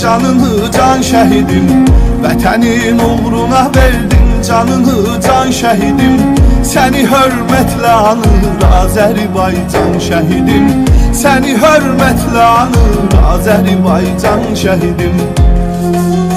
canını can şəhidim. Vətənin uğruna verdin canını can şəhidim. Səni hörmətlə anır Azərbaycan şəhidim. Səni hörmətlə anır Azərbaycan şəhidim.